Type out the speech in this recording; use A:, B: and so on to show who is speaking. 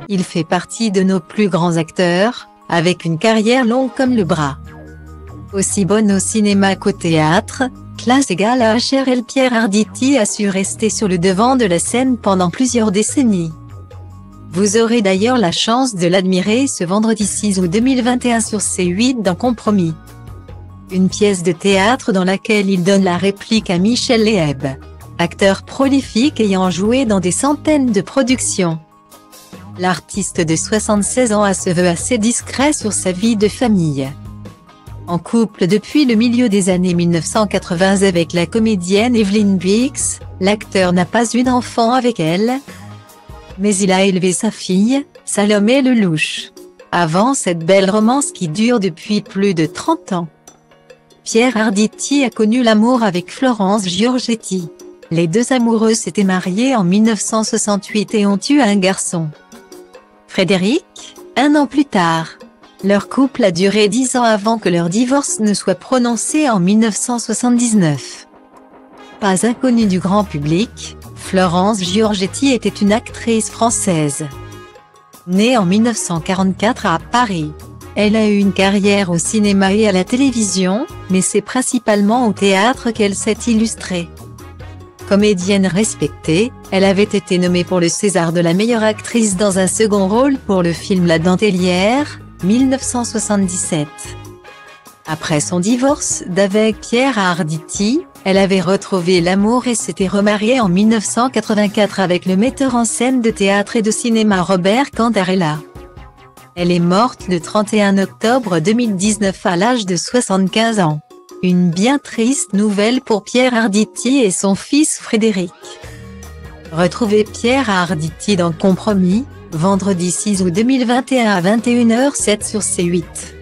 A: Il fait partie de nos plus grands acteurs, avec une carrière longue comme le bras. Aussi bonne au cinéma qu'au théâtre, classe égale à HRL, Pierre Arditi a su rester sur le devant de la scène pendant plusieurs décennies. Vous aurez d'ailleurs la chance de l'admirer ce vendredi 6 août 2021 sur C8 dans Compromis. Une pièce de théâtre dans laquelle il donne la réplique à Michel Leeb, acteur prolifique ayant joué dans des centaines de productions. L'artiste de 76 ans se veut assez discret sur sa vie de famille. En couple depuis le milieu des années 1980 avec la comédienne Evelyn Bix, l'acteur n'a pas eu d'enfant avec elle, mais il a élevé sa fille, Salomé Lelouch, avant cette belle romance qui dure depuis plus de 30 ans. Pierre Arditi a connu l'amour avec Florence Giorgetti. Les deux amoureux s'étaient mariés en 1968 et ont eu un garçon, Frédéric, un an plus tard. Leur couple a duré 10 ans avant que leur divorce ne soit prononcé en 1979. Pas inconnue du grand public, Florence Giorgetti était une actrice française. Née en 1944 à Paris, elle a eu une carrière au cinéma et à la télévision, mais c'est principalement au théâtre qu'elle s'est illustrée. Comédienne respectée, elle avait été nommée pour le César de la meilleure actrice dans un second rôle pour le film La Dentelière, 1977. Après son divorce d'avec Pierre Arditi, elle avait retrouvé l'amour et s'était remariée en 1984 avec le metteur en scène de théâtre et de cinéma Robert Cantarella. Elle est morte le 31 octobre 2019 à l'âge de 75 ans. Une bien triste nouvelle pour Pierre Arditi et son fils Frédéric. Retrouvez Pierre Arditi dans Compromis, vendredi 6 août 2021 à 21h07 sur C8.